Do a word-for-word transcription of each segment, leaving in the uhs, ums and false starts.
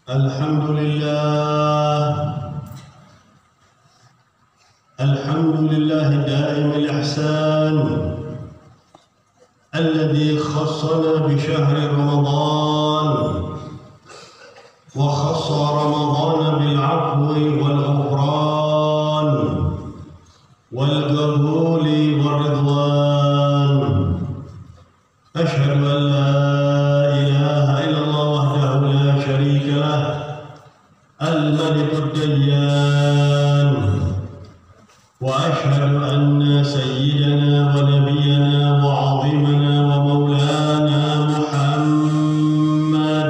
الحمد لله الحمد لله دائم الإحسان الذي خصنا بشهر رمضان وخص رمضان بالعفو والغفران والقبول والرضوان. أشهد أن لا إله إلا الله وحده لا شريك له الملك الديان، وأشهد أن سيدنا ونبينا وعظيمنا ومولانا محمد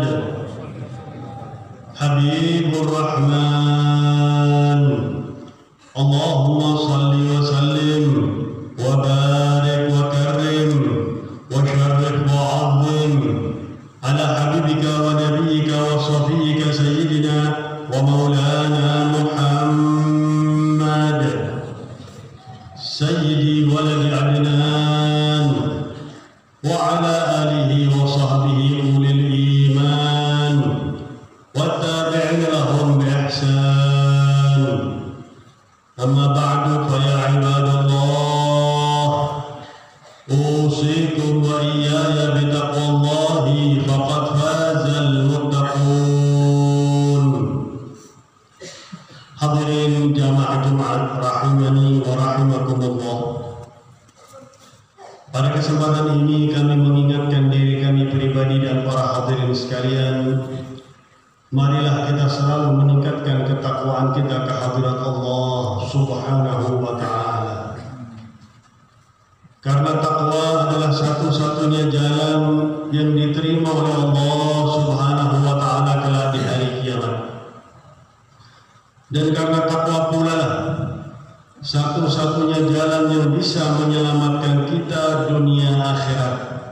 حبيب الرحمن. اللهم صل وسلم وبارك وكرم وشرف وعظم على حبيبك ونبيك وصفيك سيدنا ومولانا محمد سيدي ولد عدنان وعلى آله وصحبه أولي الإيمان والتابعين لهم بإحسان. أما بعد فيا عباد الله، أوصيكم وإياي بتقوى الله فقد فاز المتقون. Hadirin jamaah Jumat rahimani wa rahimakumullah. Pada kesempatan ini kami mengingatkan diri kami pribadi dan para hadirin sekalian, marilah kita selalu meningkatkan ketakwaan kita ke hadirat Allah Subhanahu wa ta'ala. Karena takwa adalah satu-satunya jalan yang diterima oleh Allah Subhanahu wa ta'ala kelak di hari kiamat. Dan karena takwa pula satu-satunya jalan yang bisa menyelamatkan kita dunia akhirat.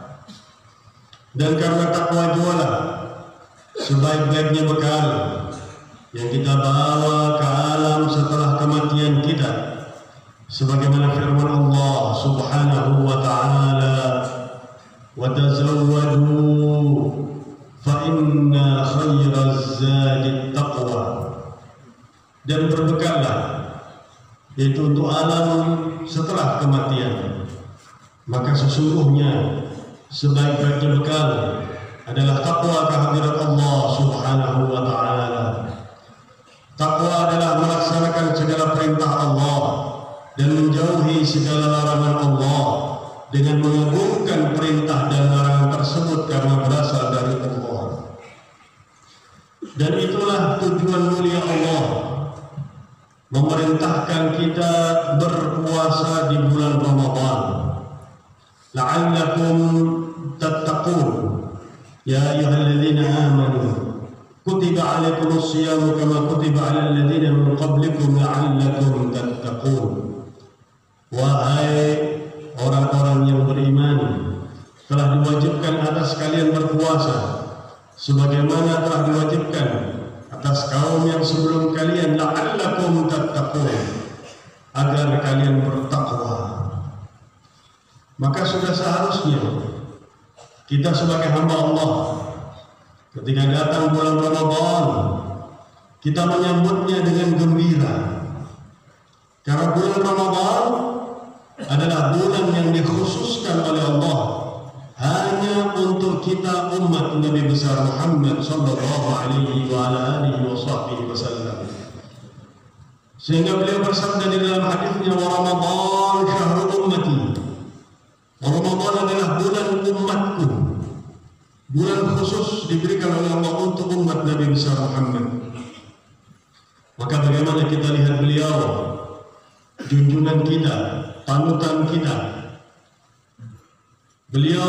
Dan karena takwa jualah sebaik-baiknya bekal yang kita bawa ke alam setelah kematian kita, sebagaimana firman Allah Subhanahu wa ta'ala, wa tazawwadu fa inna khairaz zadi taqwa. Dan berbekallah, yaitu untuk alam setelah kematian, maka sesungguhnya sebaik-baiknya bekal adalah takwa kehadirat Allah Subhanahu wa ta'ala. Takwa adalah melaksanakan segala perintah Allah dan menjauhi segala larangan Allah dengan mengagungkan perintah dan larangan tersebut karena berasal dari Allah. Dan itulah tujuan mulia Allah memerintahkan kita berpuasa di bulan Ramadan, la'allakum tattaqun. Ya ayyuhalladzina amanu kutiba 'alaikumus shiyamu kama kutiba 'alal ladzina min qablikum la'allakum tattaqun. Wahai orang-orang yang beriman, telah diwajibkan atas kalian berpuasa sebagaimana telah diwajibkan atas kaum yang sebelum kalian, la'allakum tattaqun, agar kalian bertakwa. Maka sudah seharusnya kita sebagai hamba Allah, ketika datang bulan Ramadan, kita menyambutnya dengan gembira. Karena bulan Ramadan adalah bulan yang dikhususkan oleh Allah hanya untuk kita umat Nabi besar Muhammad sallallahu alaihi wa ala alihi wasallam. Sehingga beliau bersabda di dalam hadisnya, wa Ramadan syahrul ummati. Ramadan adalah bulan umatku, bulan khusus diberikan oleh Allah untuk umat Nabi besar Muhammad. Maka bagaimana kita lihat beliau, junjungan kita, panutan kita. Beliau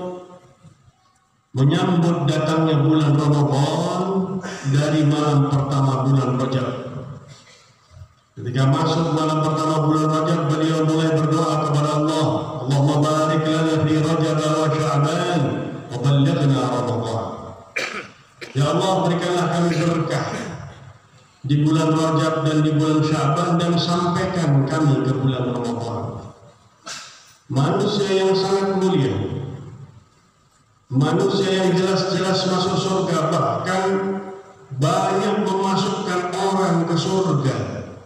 menyambut datangnya bulan Ramadan dari malam pertama bulan Rajab. Ketika masuk malam pertama bulan Rajab, beliau mulai berdoa kepada Allah, Allahumma barik lana fi Rajab wa Sya'ban wa ballighna Ramadan. Ya Allah, berikanlah kami berkah di bulan Rajab dan di bulan Sya'ban, dan sampaikan kami ke bulan Ramadan. Manusia yang sangat mulia, manusia yang jelas-jelas masuk surga, bahkan banyak memasukkan orang ke surga,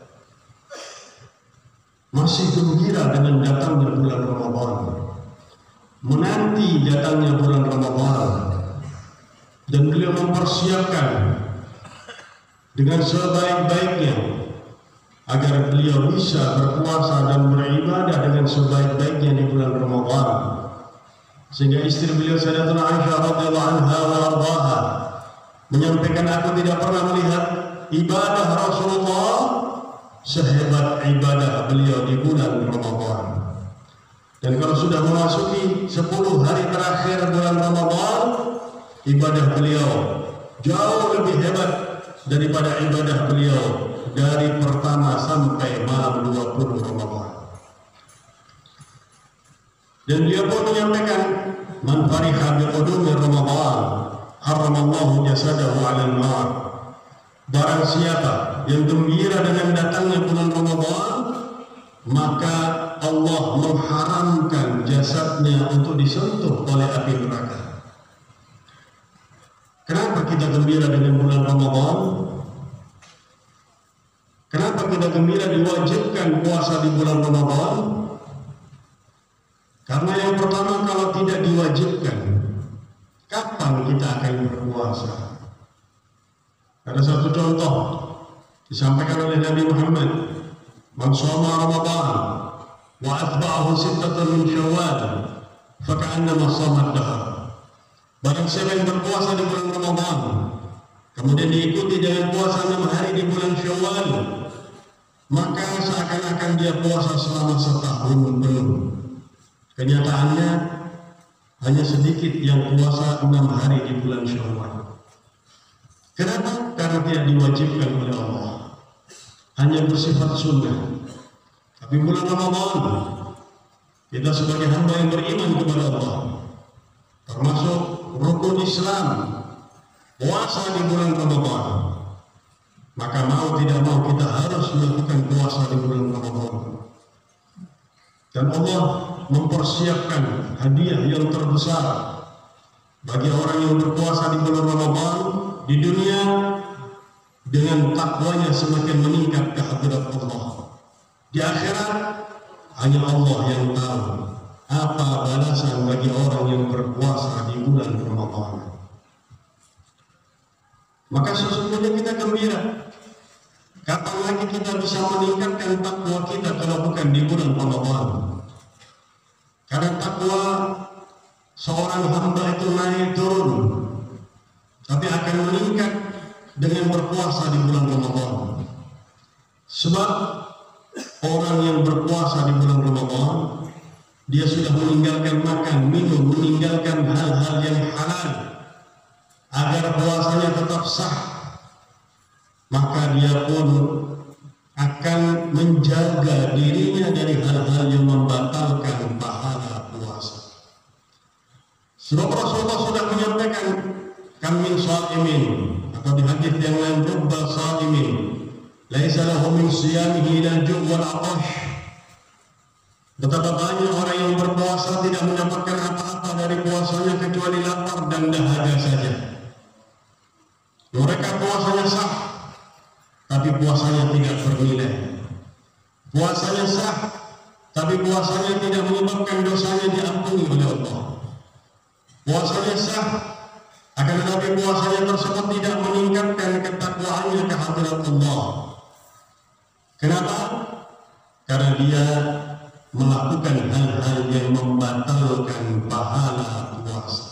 masih gembira dengan datangnya bulan Ramadan, menanti datangnya bulan Ramadan, dan beliau mempersiapkan dengan sebaik-baiknya agar beliau bisa berpuasa dan beribadah dengan sebaik-baiknya di bulan Ramadan. Sehingga istri beliau Sayyidatuna Aisyah radhiyallahu anha wa ardhaha menyampaikan, aku tidak pernah melihat ibadah Rasulullah sehebat ibadah beliau di bulan Ramadan. Dan kalau sudah memasuki sepuluh hari terakhir bulan Ramadan, ibadah beliau jauh lebih hebat daripada ibadah beliau dari pertama sampai malam dua puluh Ramadan. Dan dia pun menyampaikan, man fariha bi qudumi Ramadan haramallahu jasadahu 'alan nar. Barang siapa yang gembira dengan datangnya bulan Ramadan, maka Allah mengharamkan jasadnya untuk disentuh oleh api neraka. Kenapa kita gembira dengan bulan Ramadan? Kenapa kita gembira diwajibkan puasa di bulan Ramadan? Karena yang pertama, kalau tidak diwajibkan, kapan kita akan berpuasa? Ada satu contoh disampaikan oleh Nabi Muhammad, man shoma Ramadan wa atba'ahu sittatan min Syawal faka'annama shama ad-dahr. Barang siapa yang berpuasa di bulan Ramadan kemudian diikuti dengan puasa enam hari di bulan Syawal, maka seakan-akan dia puasa selama setahun penuh. Kenyataannya hanya sedikit yang puasa enam hari di bulan Syawal. Kenapa? Karena tidak diwajibkan oleh Allah, hanya bersifat sunnah. Tapi bulan Ramadan, kita sebagai hamba yang beriman kepada Allah, termasuk rukun Islam, puasa di bulan Ramadan, maka mau tidak mau kita harus melakukan puasa di bulan Ramadan. Dan Allah mempersiapkan hadiah yang terbesar bagi orang yang berpuasa di bulan Ramadan di dunia, dengan takwanya semakin meningkat ke hadirat Allah. Di akhirat hanya Allah yang tahu apa balasan bagi orang yang berpuasa di bulan Ramadan. Maka sesungguhnya kita gembira. Kapan lagi kita bisa meningkatkan takwa kita kalau bukan di bulan Ramadan? Karena takwa seorang hamba itu naik turun, tapi akan meningkat dengan berpuasa di bulan Ramadan. Sebab orang yang berpuasa di bulan Ramadan, dia sudah meninggalkan makan, minum, meninggalkan hal-hal yang halal agar puasanya tetap sah. Maka dia pun akan menjaga dirinya dari hal-hal yang membatalkan pahala puasa. Sebab Rasulullah sudah menyampaikan, kam min sha'imin, atau di hadis yang lain, rubba sha'imin laisa lahu min siyamihi ila ju' wal 'atash. Betapa banyak orang yang berpuasa tidak mendapatkan apa-apa dari puasanya kecuali lapar dan dahaga saja. Mereka puasanya sah, tapi puasanya tidak bernilai. Puasanya sah, tapi puasanya tidak menyebabkan dosanya diampuni oleh Allah. Puasanya sah, akan tetapi puasanya tersebut tidak meningkatkan ketakwaannya ke hadirat Allah. Kenapa? Karena dia melakukan hal-hal yang membatalkan pahala puasa.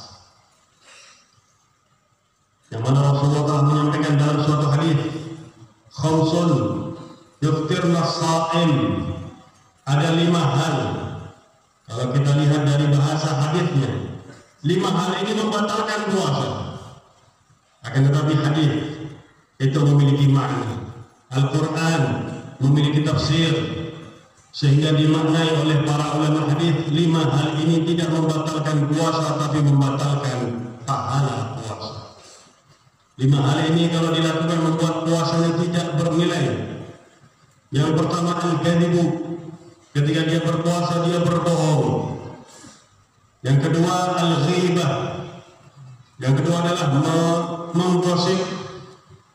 Yang mana Rasulullah menyampaikan dalam suatu hadis, khamsun yuftirna as-sha'im. Ada lima hal, kalau kita lihat dari bahasa hadisnya, lima hal ini membatalkan puasa. Akan tetapi hadis itu memiliki makna. Al-Quran memiliki tafsir, sehingga dimaknai oleh para ulama hadis, lima hal ini tidak membatalkan puasa tapi membatalkan pahala puasa. Lima hal ini kalau dilakukan membuat puasanya tidak bernilai. Yang pertama, al-kadhibu, ketika dia berpuasa dia berbohong. Yang kedua, al-ghibah, yang kedua adalah menggosip.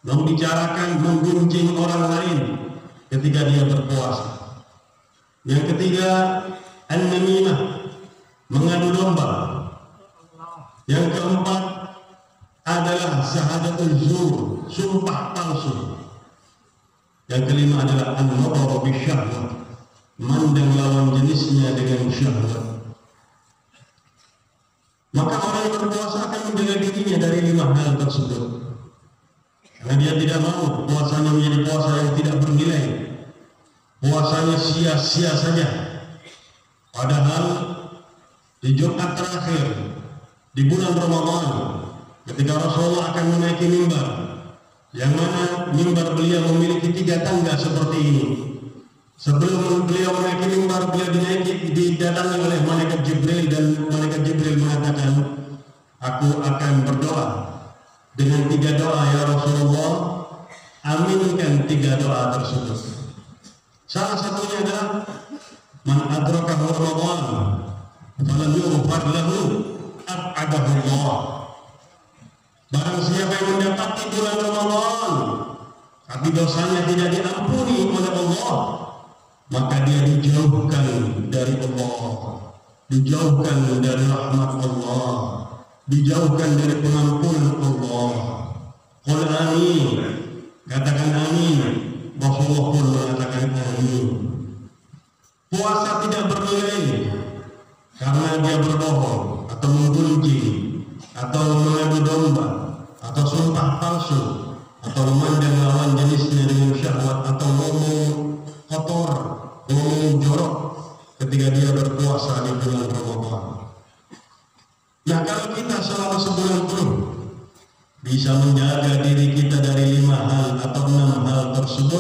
membicarakan, menggunjing orang lain ketika dia berpuasa. Yang ketiga, an-namimah, mengadu domba. Yang keempat adalah syahadatul zur, sumpah palsu. Yang kelima adalah an-nadhar bisyahwat, mandang lawan jenisnya dengan syahwat. Maka orang yang berpuasa akan menjaga dirinya dari lima hal tersebut, karena dia tidak mau puasanya menjadi puasa yang tidak bernilai, puasanya sia-sia saja. Padahal di Jumat terakhir di bulan Ramadan, ketika Rasulullah akan menaiki mimbar, yang mana mimbar beliau memiliki tiga tangga seperti ini. Sebelum beliau menaiki mimbar, beliau dinaiki, didatangi oleh malaikat Jibril, dan malaikat Jibril mengatakan, aku akan berdoa dengan tiga doa, ya Rasulullah, aminkan tiga doa tersebut. Salah satunya adalah man adrakahu Ramadan falam yughfar lahu ab'adahu Allah. Barang siapa yang mendapati bulan Ramadan tapi dosanya tidak diampuni oleh Allah, maka dia dijauhkan dari Allah, dijauhkan dari rahmat Allah, dijauhkan dari pengampunan Allah. Qul amin, katakan amin. Rasulullah pun mengatakan amin. Puasa tidak bernilai karena dia berbohong atau menggunjing atau mengadu domba atau sumpah palsu atau memandang lawan jenisnya dengan syahwat atau ngomong kotor, ngomong jorok ketika dia berpuasa di bulan Ramadan. Nah, kalau kita selama sebulan penuh bisa menjaga diri kita dari lima hal atau enam hal tersebut,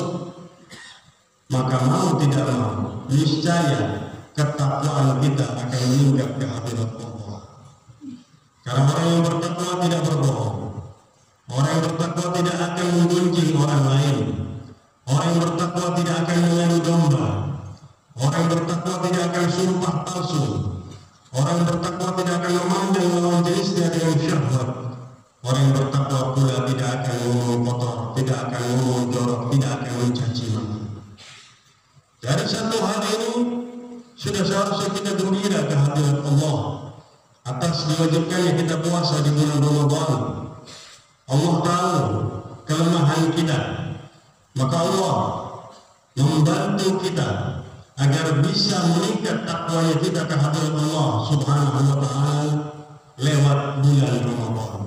maka mau tidak mau, niscaya ketakwaan kita akan meningkat ke hadirat Allah. Karena orang yang bertakwa tidak berbohong, orang yang bertakwa tidak akan menggunjing orang lain, orang yang bertakwa tidak akan mengadu domba, orang yang bertakwa tidak akan sumpah palsu, orang yang bertakwa tidak akan memandang lawan jenisnya dengan syahwat, orang yang bertakwa pula tidak akan ngomong kotor, tidak akan ngomong jorok, tidak akan mencaci maki. Dari satu hal ini sudah seharusnya kita gembira ke hadirat Allah atas diwajibkannya kita puasa di bulan Ramadan. Allah tahu kelemahan kita, maka Allah membantu kita agar bisa meningkat takwanya kita ke hadirat Allah Subhanahu wa taala lewat bulan Ramadan.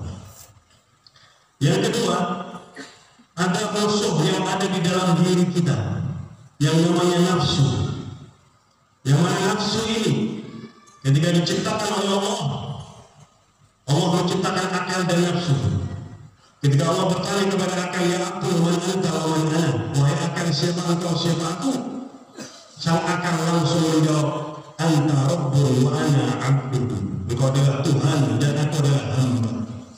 Yang kedua, ada musuh yang ada di dalam diri kita yang namanya nafsu. Yang mana nafsu ini ketika diciptakan oleh Allah, Allah menciptakan akal dan nafsu. Ketika Allah bertanya kepada akal, ya akal, man anta wa man ana, wahai akal, siapa engkau, siapa aku? Sang akal langsung menjawab, anta rabbun wa ana abdun, engkau adalah Tuhan dan aku adalah hamba.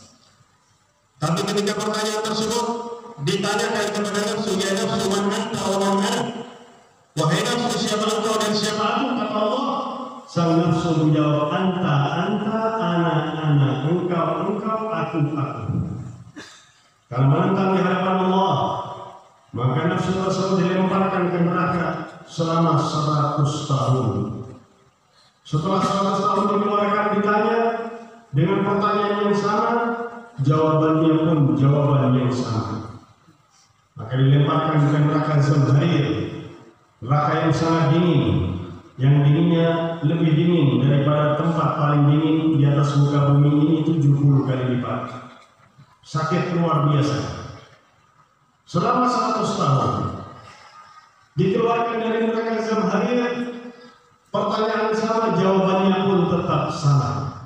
Tapi ketika pertanyaan tersebut ditanyakan kepada nafsu, ya nafsu, man anta wa man ana, wahai nafsu, siapa engkau dan siapa aku? Kata Allah, sang nafsu menjawab, anta, anta, ana, ana, engkau, engkau, aku, aku. Kalau menentang di hadapan Allah, maka nafsu tersebut dilemparkan ke neraka selama seratus tahun. Setelah seratus tahun dikeluarkan, ditanya dengan pertanyaan yang sama, jawabannya pun jawaban yang sama. Maka dilemparkan ke neraka Zamharir, neraka yang sangat dingin, yang dinginnya lebih dingin daripada tempat paling dingin di atas muka bumi ini tujuh puluh kali lipat. Sakit luar biasa. Selama seratus tahun dikeluarkan dari neraka Zamharir, pertanyaan sama, jawabannya pun tetap sama.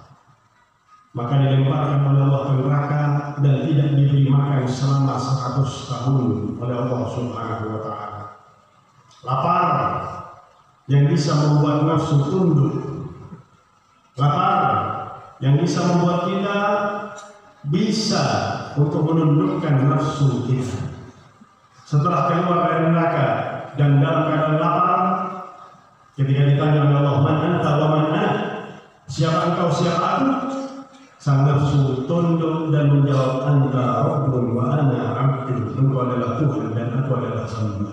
Maka dilemparkan oleh Allah ke neraka dan tidak diberi makan selama seratus tahun oleh Allah Subhanahu wa taala. Lapar yang bisa membuat nafsu tunduk, lapar yang bisa membuat kita bisa untuk menundukkan nafsu kita. Setelah keluar dari neraka dan dalam keadaan lapar, ketika ditanya oleh Allah, man anta wa man ana, siapa engkau, siapa aku? sang nafsu tunduk dan menjawab, anta rabbun wa ana abdun, engkau adalah Tuhan dan aku adalah hamba.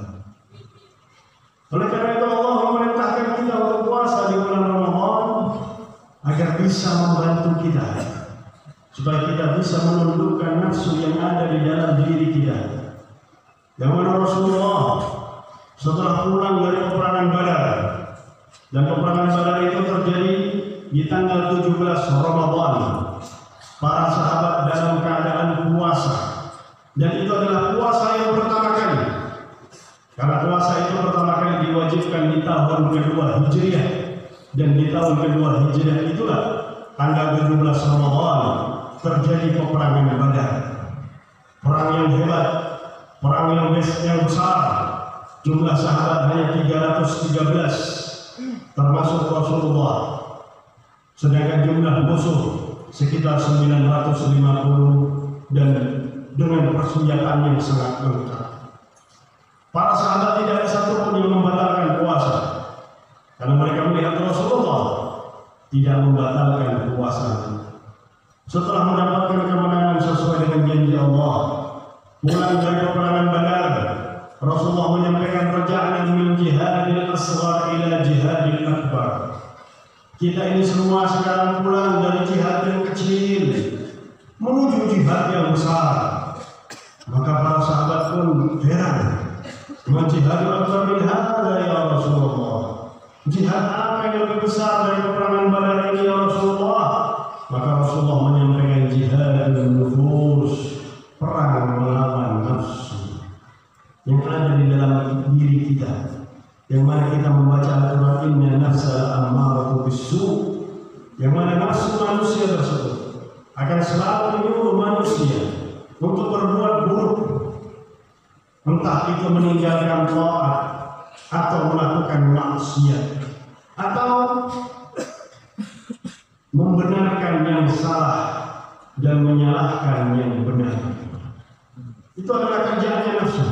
Oleh karena itu Allah memerintahkan kita untuk puasa di bulan Ramadan agar bisa membantu kita supaya kita bisa menundukkan nafsu yang ada di dalam diri kita. Yang mana Rasulullah setelah pulang dari peperangan Badar, dan peperangan Badar itu terjadi di tanggal tujuh belas Ramadan, para sahabat dalam keadaan puasa, dan itu adalah puasa yang pertama kali, karena puasa itu pertama kali diwajibkan di tahun kedua Hijriah, dan di tahun kedua Hijriah itulah tanggal tujuh belas Ramadan terjadi peperangan Badar, perang yang hebat, perang yang besar. Jumlah sahabat hanya tiga ratus tiga belas, termasuk Rasulullah. Sedangkan jumlah musuh sekitar sembilan ratus lima puluh, dan dengan persenjataan yang sangat lengkap. Para sahabat tidak ada satupun yang membatalkan puasa, karena mereka melihat Rasulullah tidak membatalkan puasa. Setelah mendapatkan kemenangan sesuai dengan janji Allah, pulang dari peperangan Badar, Rasulullah menyampaikan perjalanan min jihadil asghar ila jihadil akbar. Kita ini semua sekarang pulang dari jihad yang kecil menuju jihad yang besar. Maka para sahabat pun heran, jihadil akbar min hadza ya Rasulullah, jihad apa yang lebih besar dari peperangan Badar ini ya Rasulullah? Maka Rasulullah menyampaikan jihadul nufus, perang melawan nafsu yang ada di dalam diri kita, yang mana kita membaca Al-Quran, inna nafsa ammaratu bisu, yang mana nafsu manusia tersebut akan selalu menyuruh manusia untuk berbuat buruk, entah itu meninggalkan taat atau melakukan maksiat atau membenarkan yang salah dan menyalahkan yang benar. Itu adalah kerjaannya nafsu.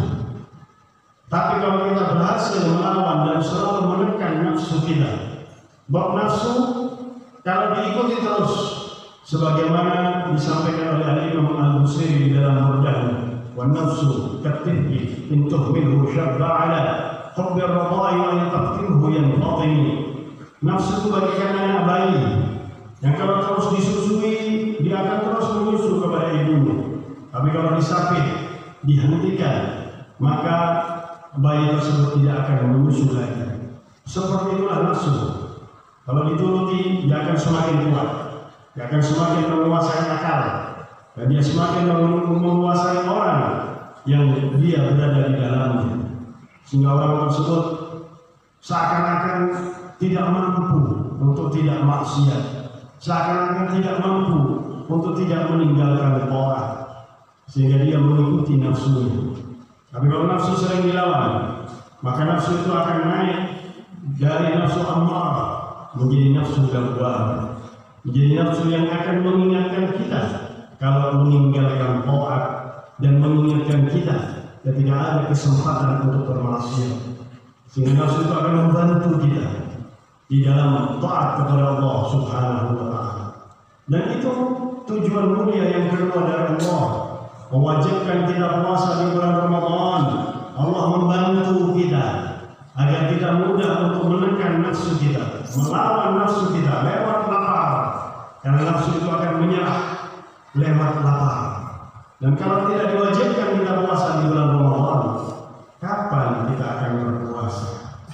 Tapi kalau kita berhasil melawan dan selalu menekan nafsu kita, bab nafsu kalau diikuti terus, sebagaimana disampaikan oleh Al-Imam Al-Busiri di dalam Murdahnya, wa nafsu katifki in tuhmilhu syabba ala hubbi ar-radai wa in taqtimhu yanfatimi. Nafsu itu bagaikan anak bayi yang kalau terus disusui dia akan terus menyusu kepada ibunya, tapi kalau disapit, dihentikan, maka bayi tersebut tidak akan menyusu lagi. Seperti itulah nafsu. Kalau dituruti, dia akan semakin kuat, dia akan semakin menguasai akal, dan dia semakin menguasai orang yang dia berada di dalamnya, sehingga orang tersebut seakan-akan tidak mampu untuk tidak maksiat, seakan-akan tidak mampu untuk tidak meninggalkan taat, sehingga dia mengikuti nafsunya. Tapi kalau nafsu sering dilawan, maka nafsu itu akan naik dari nafsu ammarah menjadi nafsu lawwamah, menjadi nafsu yang akan mengingatkan kita kalau meninggalkan taat dan mengingatkan kita ketika ada kesempatan untuk bermaksiat, sehingga nafsu itu akan membantu kita di dalam taat kepada Allah Subhanahu wa Ta'ala. Dan itu tujuan mulia yang kedua dari Allah, mewajibkan kita puasa di bulan Ramadan. Allah membantu kita agar kita mudah untuk menekan nafsu kita, melawan nafsu kita lewat lapar, karena nafsu itu akan menyerah lewat lapar. Dan kalau tidak diwajibkan kita puasa di bulan Ramadan, kapan kita akan berpuasa?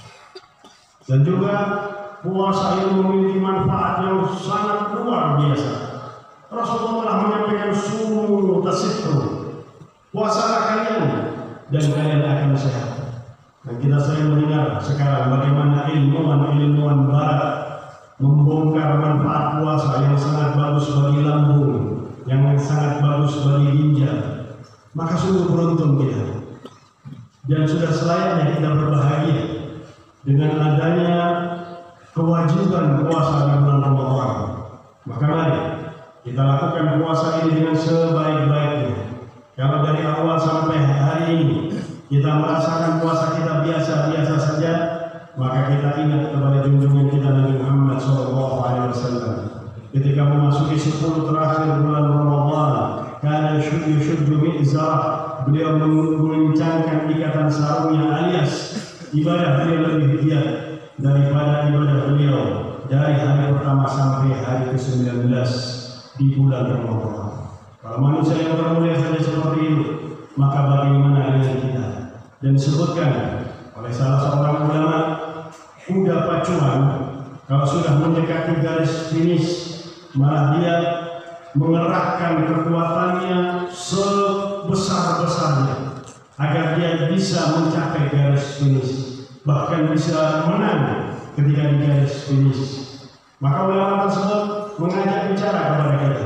Dan juga puasa ini memiliki manfaat yang sangat luar biasa. Rasulullah telah menyampaikan sumu tasihhu, puasalah kalian dan kalian akan sehat. Dan kita sering mendengar sekarang bagaimana ilmuwan-ilmuwan barat membongkar manfaat puasa yang sangat bagus bagi lambung, yang sangat bagus bagi ginjal. Maka sungguh beruntung kita, dan sudah selayaknya kita berbahagia dengan adanya kewajiban puasa di bulan Ramadan. Maka mari kita lakukan puasa ini dengan sebaik-baiknya. Kalau dari awal sampai hari ini kita merasakan puasa kita biasa-biasa saja, maka kita ingat kepada junjungan kita Nabi Muhammad shallallahu alaihi wasallam ketika memasuki sepuluh terakhir bulan Ramadan, karena syuddu mi'zar, beliau mengencangkan ikatan sarungnya alias ibadah beliau lebih giat daripada ibadah beliau dari hari pertama sampai hari ke sembilan belas di bulan Ramadan. Kalau manusia yang bermulia saja seperti itu, maka bagaimana dengan kita? Dan disebutkan oleh salah seorang ulama, kuda pacuan kalau sudah mendekati garis finish, malah dia mengerahkan kekuatannya sebesar-besarnya agar dia bisa mencapai garis finish, bahkan bisa menang ketika di garis finish. Maka ulama tersebut mengajak bicara kepada kita,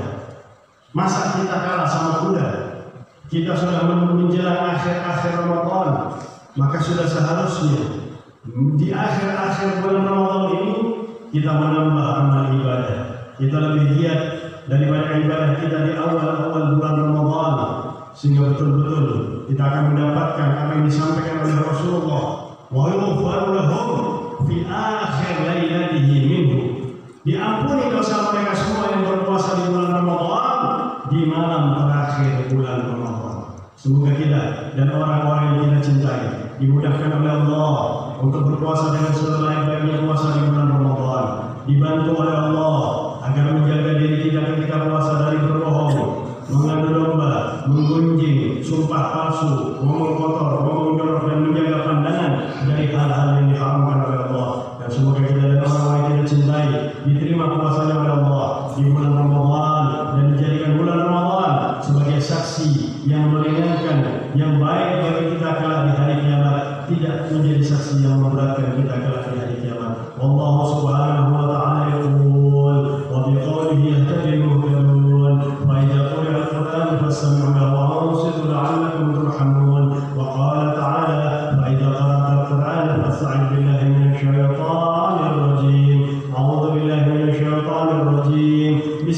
masa kita kalah sama kuda? Kita sudah menjelang akhir-akhir Ramadan, maka sudah seharusnya di akhir-akhir bulan Ramadan ini kita menambah amal ibadah. Kita lebih giat daripada ibadah kita di awal-awal bulan Ramadan, sehingga betul-betul kita akan mendapatkan apa yang disampaikan oleh Rasulullah, wa yughfaru lahum fi akhir lailatihi minhu. Diampuni dosa mereka semua yang berpuasa di bulan Ramadan di malam terakhir bulan Ramadan. Semoga kita dan orang-orang yang kita cintai dimudahkan oleh Allah untuk berpuasa dengan sebaik-baiknya puasa di bulan Ramadan, dibantu oleh Allah agar menjaga diri kita ketika puasa dari berbohong, mengadu domba, menggunjing, sumpah palsu, ngomong kotor, ngomong jorok, dan menjaga pandangan dari hal-hal yang diharamkan oleh Allah. Dan semoga kita dan orang-orang yang kita cintai diterima puasanya oleh Allah di bulan Ramadan dan dijadikan bulan Ramadan sebagai saksi yang meringankan, yang baik bagi kita kelak di hari kiamat, tidak menjadi saksi yang memberatkan kita kelak di hari kiamat. Allah Subhanahu wa taala yaqul wa biqaulihi yahtadil muhtadun fa idza quri'a al-Qur'an fastami'u lahu wa ansitu la'allakum turhamun. Wa qala ta'ala fa idza qara'ta al-Qur'an fasta'id billahi minasy syaithanir rajim. A'udzu billahi minasy syaithanir rajim.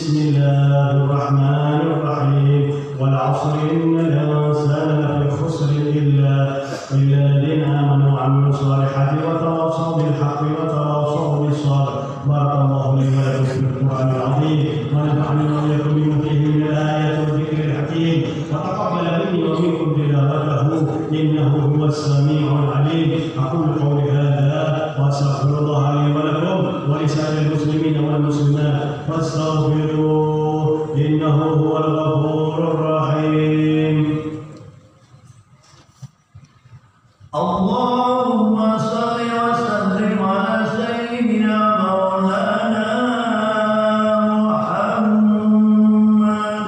Bismillahirrahmanirrahim. Wal 'asri innal insana lafi khusr illa illa alladhina amanu wa 'amilus solihati wa tawassaw bil haqqi wa tawassaw bis sabr. Barakallahu li wa lakum fil Qur'anil 'azim wa nafa'ani wa iyyakum bima fihi min al-ayati wa dhikril hakim wa taqabbal minni wa minkum tilawatahu innahu huwas sami'ul 'alim. Aqulu qawli hadha wa astaghfirullaha li wa lakum wa li sa'iril muslimin wal muslimat fastaghfiruhu innahu huwal ghafurur rahim. Allahumma salli wa sallim ala sayyidina maulana Muhammad.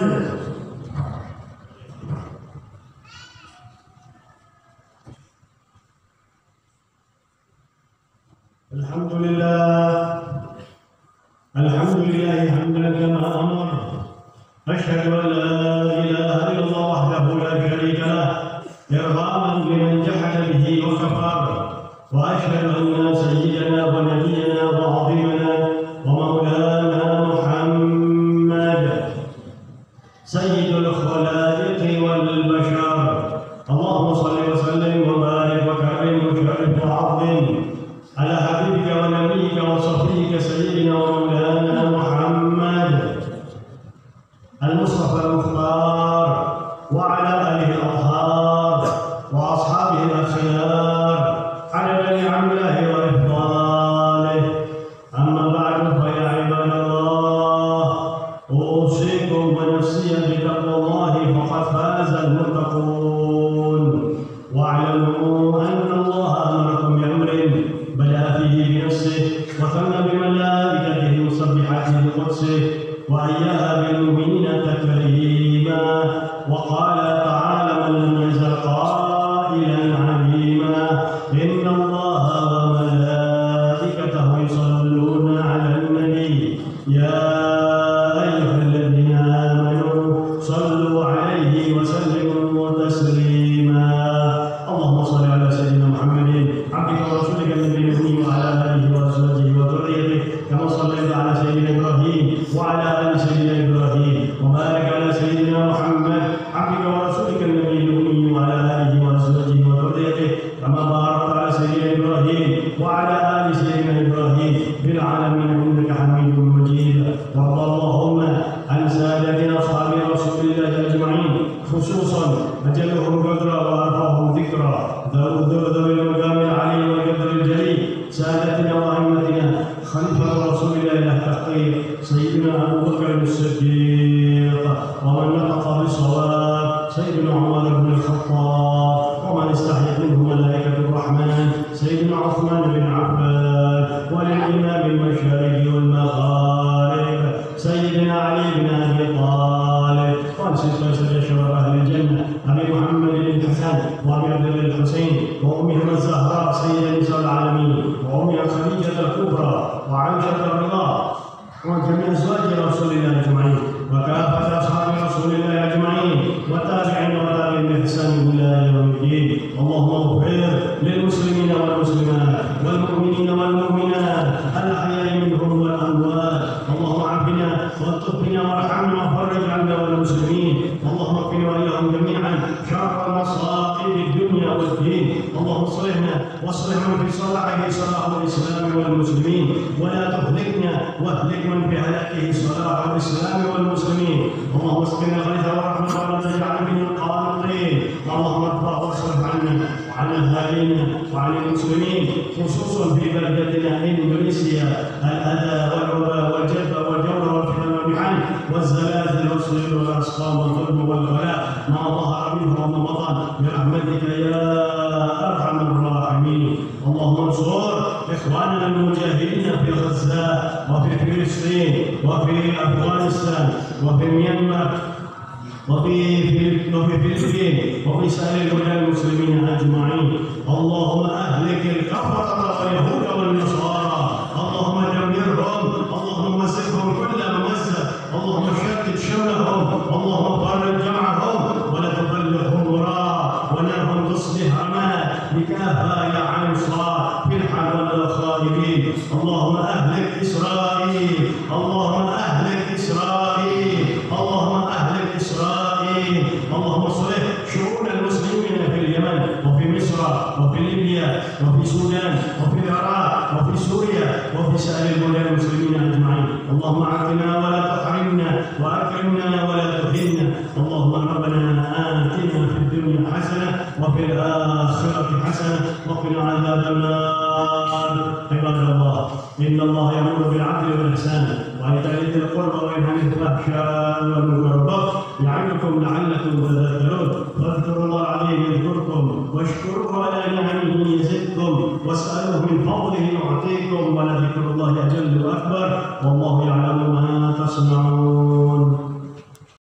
Alhamdulillah, alhamdulillah hamdan kama amar. Asyhadu an la ilaha illallah wahdahu la syarika lah, irhaman liman jahada bihi wa kafar. Wa asyhadu anna sayyidana wa nabiyyana wa 'azimana wa maulana Muhammad sayyidul khalaiqi wal bashar. Allahumma shalli wa sallim wa barik wa karim wa sharif wa 'azim ala habibika wa nabiyyika wa safiyika sayyidina wa maulana Muhammad al-Mustafa al-Mukhtar wa ala alihi al-athhar wa ashabihi al-akhyar ala ni'amillahi wa ifdalihi. Amma ba'du fa ya ibadallah, usikum wa nafsiya bi taqwallahi faqad faza al-muttaqun. Wa'lamu anna Allah amarakum bi amrin bada'a fihi bi nafsihi wa thanna bi malaikatihi musabbihatihi bi qudsihi wa ayyaha bil mu'minina takrima. Wa qala ta'ala man lam yazal qailan 'alima inna Allaha wa malaikatahu yusalluna 'alan nabi ya ayyuhalladzina amanu sallu 'alaihi wa sallimu taslima. Allahumma shalli 'ala sayyidina Muhammadin 'abdika wa rasulika nabiyil ummi wa 'ala alihi wa azwajihi wa dhurriyyatihi kama shallaita 'ala sayyidina Ibrahim wa 'ala ali sayyidina Ibrahim wa barik 'ala sayyidina Muhammad 'abdika wa rasulika nabiyil ummi wa 'ala alihi wa azwajihi wa dhurriyyatihi kama barakta 'ala sayyidina Ibrahim wa 'ala ali sayyidina Ibrahim fil 'alamin innaka Hamidum Majid. Wa وارض اللهم عن سادتنا أصحاب رسول الله أجمعين، خصوصا أجلهم قدرا وأرفعهم ذكرا ذوي المقام العلي والقدر الجليل، سادتنا وأئمتنا خليفة رسول الله التقي سيدنا أبو بكر الصديق، ومن نطق بالصواب سيدنا عمر بن الخطاب، ومن استحيت منه ملائكة الرحمن سيدنا عثمان بن عفان، وللإمام المشارق والمغارب سيدنا علي بن أبي طالب، وانصر سيد شرف أهل الجنة أبي محمد الحسن وأبي عبد الله الحسين وأمهما الزهراء سيد نساء العالمين، وأمها خديجة الكبرى وعائشة الرضا، وجميع أزواج رسول الله أجمعين، وكافة أصحاب رسول الله أجمعين، والتابعين وتابعين بإحسان إلى يوم الدين. اللهم اغفر للمسلمين والمسلمات والمؤمنين والمؤمنات الأحياء منهم والأموات، اللهم عافنا والطف بنا وارحمنا وفرج عنا والمسلمين، اللهم اكفنا وإياهم جميعا شر مصائب الدنيا والدين، اللهم اصلحنا واصلح من في صلاحه صلاح الإسلام والمسلمين، ولا تهلكنا واهلك من في هلاكه صلاح الإسلام والمسلمين، اللهم اسقنا الغيث والرحمة ولا تجعل من القانطين، اللهم ارفع واصرف عنا وعن أهالينا وعن المسلمين، خصوصا في بلدتنا إندونيسيا الأذى والوباء والجدب والجور والفتن والمحن والزلازل والصيد والأسقام والظلم والغلاء ما ظهر منه وما بطن برحمتك يا أرحم الراحمين. اللهم انصر إخواننا المجاهدين في غزة وفي فلسطين وفي أفغانستان وفي ميانمار وفي وفي فلسطين وفي سائر البلدان المسلمين أجمعين. اللهم أهلك الكفرة واليهود والنصارى، اللهم دمرهم، اللهم مزقهم كل ممزق، اللهم شتت شملهم، اللهم فرج جمعهم ولا تبلغهم وراء ونرهم تصلح رماد بكافة يا عين صاد في الحال والخائبين. اللهم أهلك إسرائيل، اللهم أهلك إسرائيل، اللهم أهلك إسرائيل، اللهم اصلح شؤون المسلمين في اليمن وفي مصر وفي ليبيا وفي السودان وفي العراق وفي سوريا وفي سائر البلدان المسلمين أجمعين. اللهم أعطنا ولا تحرمنا وأكرمنا ولا تهنا. اللهم ربنا آتنا في الدنيا حسنة وفي الآخرة حسنة وقنا عذاب النار. عباد الله، إن الله يأمر بالعدل والإحسان وإيتاء ذي القربى وينهى عن الفحشاء والمنكر والبغي يعظكم لعلكم تذكرون. فاذكروا الله العظيم يذكركم واشكروه على نعمه يزدكم واسألوه من فضله يعطيكم ولذكر الله أجل وأكبر والله يعلم